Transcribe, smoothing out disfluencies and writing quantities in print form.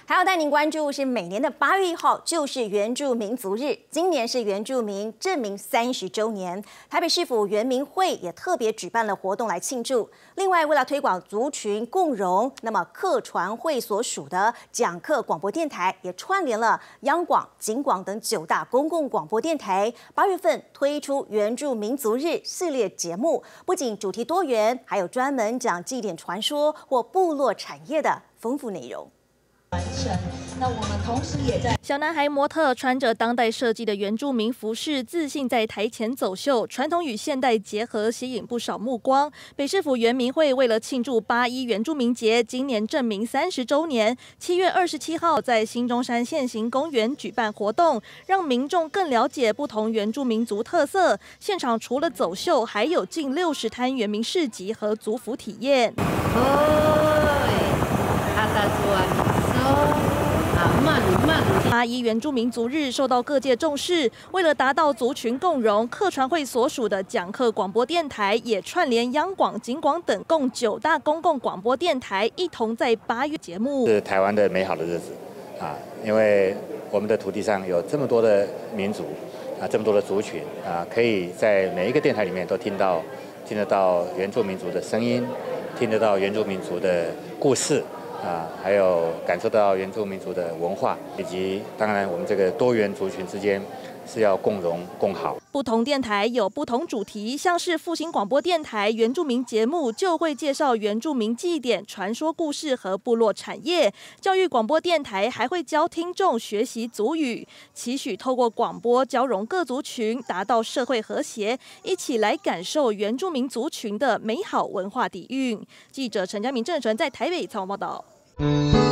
还要带您关注是每年的8月1号就是原住民族日，今年是原住民正名30周年，台北市府原民会也特别举办了活动来庆祝。另外，为了推广族群共融，那么客传会所属的讲课广播电台也串联了央广、警广等9大公共广播电台，8月份推出原住民族日系列节目，不仅主题多元，还有专门讲祭典传说或部落产业的丰富内容。 完成。那我们同时也在小男孩模特穿着当代设计的原住民服饰，自信在台前走秀，传统与现代结合，吸引不少目光。北市府原民会为了庆祝8·1原住民节，今年正名30周年，7月27号在新中山现行公园举办活动，让民众更了解不同原住民族特色。现场除了走秀，还有近60摊原民市集和族服体验。8·1原住民族日受到各界重视，为了达到族群共融，客传会所属的讲课广播电台也串联央广、警广等共9大公共广播电台，一同在8月节目。 是台湾的美好的日子啊，因为我们的土地上有这么多的民族啊，这么多的族群啊，可以在每一个电台里面都听得到原住民族的声音，听得到原住民族的故事。还有感受到原住民族的文化，以及当然我们这个多元族群之间是要共荣共好。 不同电台有不同主题，像是复兴广播电台原住民节目就会介绍原住民祭典、传说故事和部落产业；教育广播电台还会教听众学习族语，期许透过广播交融各族群，达到社会和谐，一起来感受原住民族群的美好文化底蕴。记者陈佳明、郑纯在台北采访报道。